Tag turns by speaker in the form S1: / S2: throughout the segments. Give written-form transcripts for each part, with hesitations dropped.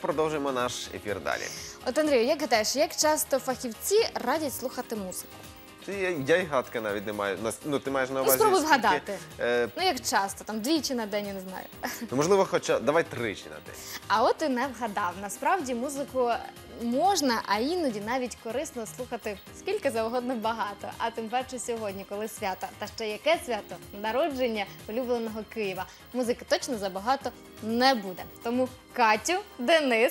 S1: продовжуємо наш ефір далі.
S2: От, Андрію, як гадаєш, як часто фахівці радять слухати музику?
S1: Я й гадки навіть не маю. Ну, ти маєш на увазі...
S2: Спробуй
S1: скільки,
S2: вгадати. Ну, як часто, там, двічі на день, я не знаю.
S1: Ну, можливо, давай тричі на день.
S2: А от і не вгадав. Насправді музику можна, а іноді навіть корисно слухати скільки завгодно багато. А тим паче сьогодні, коли свято. Та ще яке свято? Народження улюбленого Києва. Музики точно забагато не буде. Тому Катю, Денис...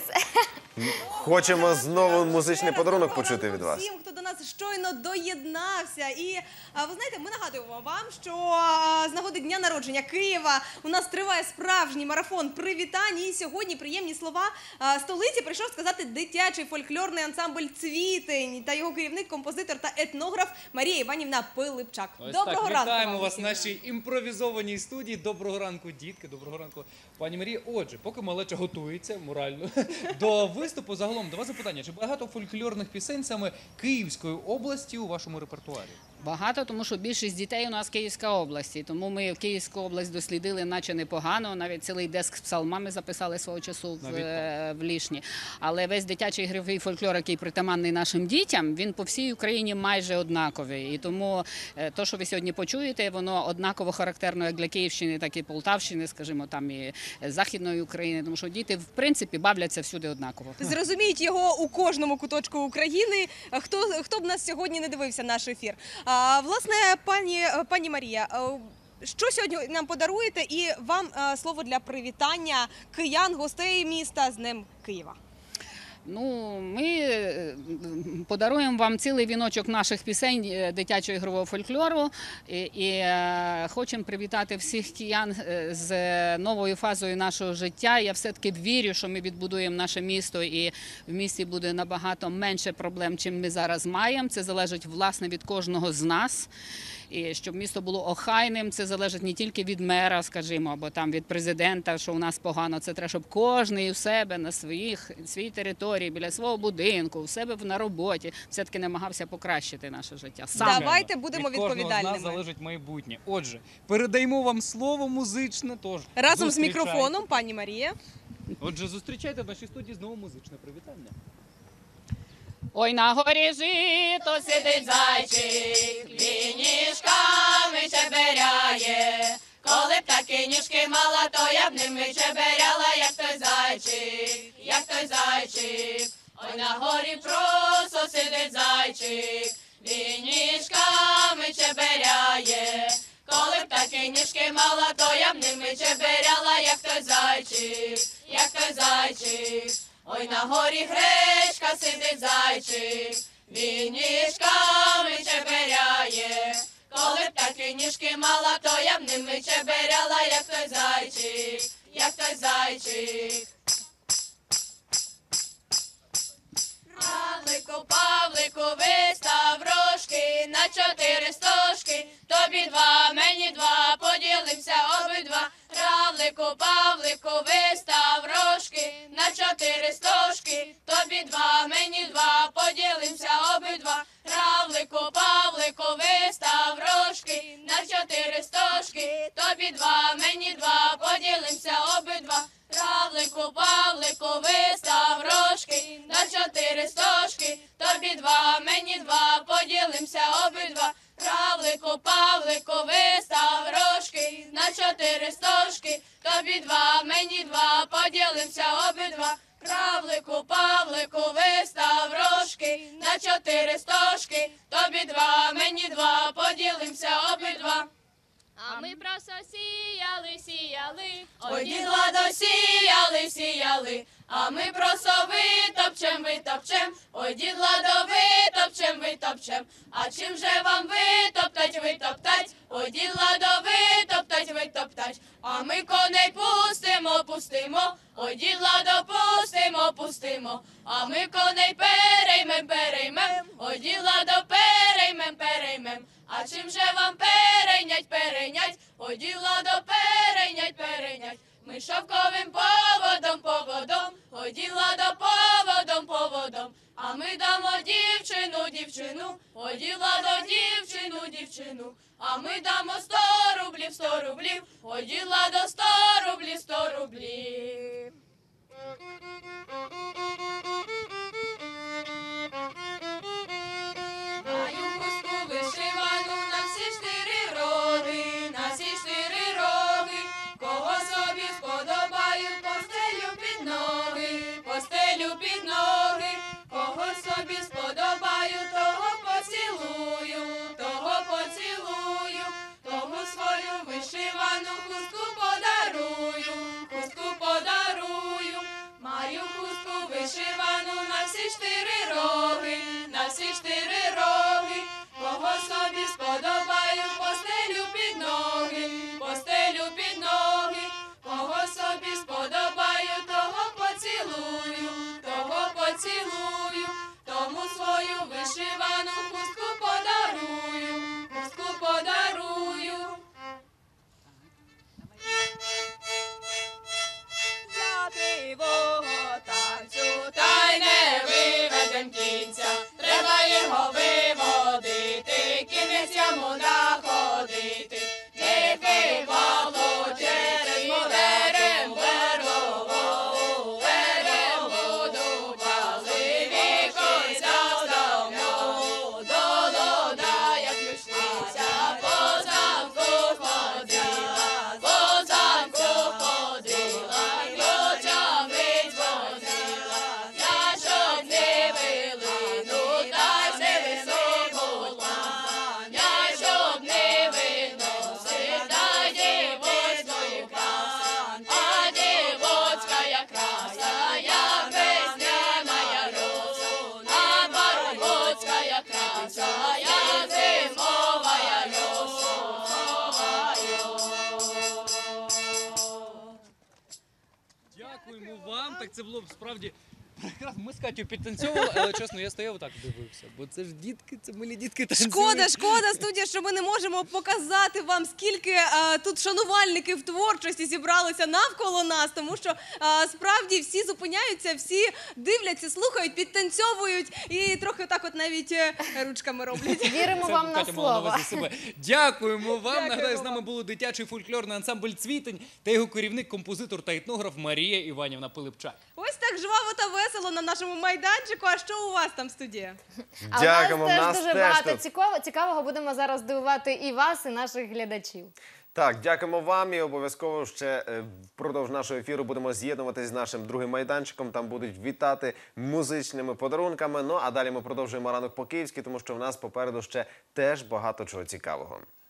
S1: Хочемо знову музичний подарунок почути від вас.
S3: Всім, хто до нас щойно доєднався. І ви знаєте, ми нагадуємо вам, що з нагоди дня народження Києва у нас триває справжній марафон привітань. І сьогодні приємні слова столиці прийшов сказати дитячий фольклорний ансамбль «Цвітень» та його керівник, композитор та етнограф Марія Іванівна Пилипчак. Доброго ранку.
S4: Вітаємо вас в нашій імпровізованій студії. Доброго ранку, дітки, доброго ранку, пані Марія. Отже, поки малеча готується морально до виступу, загалом до вас запитання. Чи багато фольклорних пісень саме Київської області у вашому репертуарі?
S5: Багато, тому що більшість дітей у нас Київська область. І тому ми Київську область дослідили, наче непогано. Навіть цілий деск з псалмами записали свого часу в Лішні. Але весь дитячий ігровий фольклор, який притаманний нашим дітям, він по всій Україні майже однаковий. І тому те, що ви сьогодні почуєте, воно однаково характерно як для Київщини, так і Полтавщини, скажімо, там і Західної України. Тому що діти, в принципі, бавляться всюди однаково.
S3: Зрозуміють його у кожному куточку України. Хто б нас сьогодні не дивився наш ефір. Власне, пані Марія, що сьогодні нам подаруєте? І вам слово для привітання киян, гостей міста з Днем Києва.
S5: Ну, ми подаруємо вам цілий віночок наших пісень дитячого ігрового фольклору і хочемо привітати всіх киян з новою фазою нашого життя. Я все-таки вірю, що ми відбудуємо наше місто і в місті буде набагато менше проблем, чим ми зараз маємо. Це залежить, власне, від кожного з нас. І щоб місто було охайним, це залежить не тільки від мера, скажімо, або там від президента, що у нас погано. Це треба, щоб кожен у себе на своїй території, біля свого будинку, у себе на роботі, все-таки намагався покращити наше життя.
S3: Давайте будемо відповідальними.
S4: Від кожного з нас залежить майбутнє. Отже, передаємо вам слово музичне. Тож
S3: разом з мікрофоном, пані Марія.
S4: Отже, зустрічайте в нашій студії знову музичне привітання.
S5: Ой, на горі жито сидить зайчик, ніжками чеберяє. Коли б такі ніжки мала, то я б ними чеберяла, як той зайчик, як той зайчик. Ой, на горі просто сидить зайчик, ніжками чеберяє. Коли б такі ніжки мала, то я б ними чеберяла, як той зайчик, як той зайчик. Ой, на горі гречка сидить зайчик, він ніжками чеберяє. Коли б такі ніжки мала, то я б ними чеберяла, як той зайчик, як той зайчик. Павлику, Павлику, вистав рожки на 4 стожки, тобі 2, мені 2, поділимося обидва. Равлику, Павлику, вистав рожки на 4 стожки, тобі 2, мені 2, поділимося обидва. Равлику, Павлику, вистав рожки на 4 стожки, тобі 2, мені 2, поділимося обидва. Равлику, Павлику, вистав рожки на 4 стожки, тобі 2, мені 2, поділимося обидва. Равлику, Павлику, вистав рожки на 4 стожки, тобі 2, мені 2, поділимося обидва. Равлику, Павлику, вистав рожки на 4 стожки, тобі 2, мені 2, поділимося обидва. А ми просто сіяли, сіяли, ой, дідла досіяли, сіяли. А ми просто витопчем, витопчем, ой, дідладо, витопчем, витопчем. А чим же вам витоптать, витоптать, ой, дідладо, витоптать, витоптать. А ми коней пустимо, пустимо, ой, дідладо, пустимо, пустимо. А ми коней переймем, переймем, ой, дідладо, переймем, переймем. А чим же вам перейнять, перейнять, ой, дідладо, перейнять, перейнять. Ми шовковим поводом, поводом, ой, дідладо, поводом, поводом. А ми дамо дівчину, дівчину, ой, дідладо, дівчину, дівчину. А ми дамо 100 рублів, 100 рублів, ой, дідладо, 100 рублів, 100 рублів. Маю хустку вишивану на всі 4 роги, на всі 4 роги. Кого собі сподобають, постелю під ноги, постелю під ноги. Кого собі сподобають, того поцілую, того поцілую. Тому свою вишивану хустку подарую, хустку подарую. Маю хустку вишивану на всі 4 роги, на всі 4 роги. Кого собі сподобаю, постелю під ноги, постелю під ноги. Кого собі сподобаю, того поцілую, того поцілую. Тому свою вишивану хустку подарую, хустку подарую. Я кривого танцю, та й не виведем кінця. Треба його виводити, кінець йому находити. Дикий Павло через морем вербову, вербову дубали, віконця давно, до лода, як ключниця, по замку ходила, по замку ходила, й очами дзвонила. Я щоб не вилину, та й все високо план. Я щоб не виносив, та й дівочкою крас. А дівочка як краса, як весняна роса. А парубочка як краса, як зимова роса.
S4: Дякуємо вам. Так це було б справді прекрасно. Ми з Катю підтанцьовували, але чесно, я стояв так дивився. Бо це ж дітки, це милі дітки танцюють.
S3: Шкода, студія, що ми не можемо показати вам, скільки тут шанувальників творчості зібралися навколо нас, тому що справді всі зупиняються, всі дивляться, слухають, підтанцьовують і трохи так от навіть ручками роблять.
S2: Віримо
S4: Це
S2: вам на
S4: Катя мала на
S2: слово.
S4: увазі себе. Дякуємо вам.
S3: Дякуємо
S4: Нагадаю, з
S3: вам.
S4: нами був дитячий фольклорний ансамбль «Цвітень» та його керівник, композитор та етнограф Марія Іванівна Пилипчак.
S3: Ось так жваво та весело на нашому майданчику. А що у вас там в студії?
S2: А
S1: Дякуємо,
S2: в нас теж дуже багато
S1: тут.
S2: цікавого. Будемо зараз дивувати і вас, і наших глядачів.
S1: Так, дякуємо вам і обов'язково ще впродовж нашого ефіру будемо з'єднуватися з нашим другим майданчиком. Там будуть вітати музичними подарунками. Ну, а далі ми продовжуємо ранок по-київськи, тому що в нас попереду ще теж багато чого цікавого.